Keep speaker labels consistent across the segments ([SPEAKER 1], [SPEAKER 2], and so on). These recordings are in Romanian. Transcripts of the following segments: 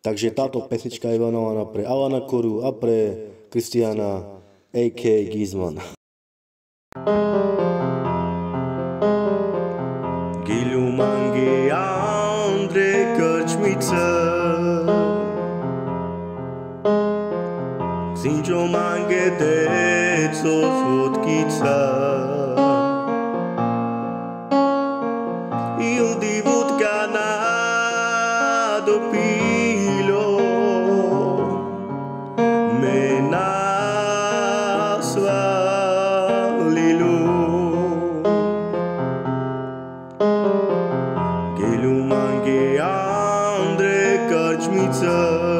[SPEAKER 1] Takže táto pesnička je venovaná pre Alana Koru a pre Kristiana a.k.a. Gizman. Gilu mange andre krčmice, Sinjo mange deco svodkica, Il divutka na dopilo me nasvalilo. Gilu mange andre krčmice,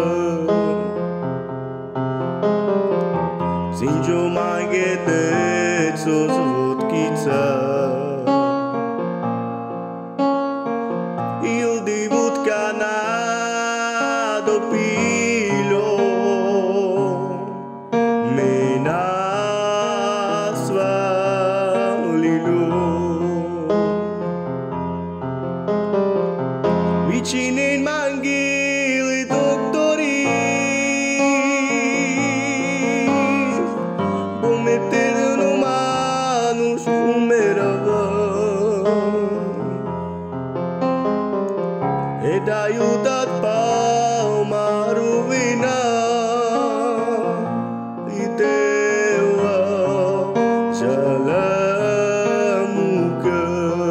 [SPEAKER 1] Sinjo mange deco svodkica, Il divutka na dopilo me nasvalilo. Vicinin manggili doktori, Bumeter no manus umerava, Ed aiutat palma ruvina Itewa jalamuka.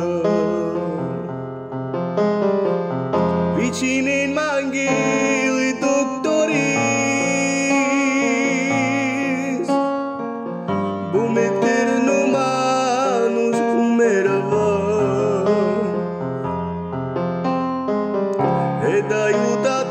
[SPEAKER 1] Vicinin manggili doktoris, Bumeter no manus umerava, Ed aiutat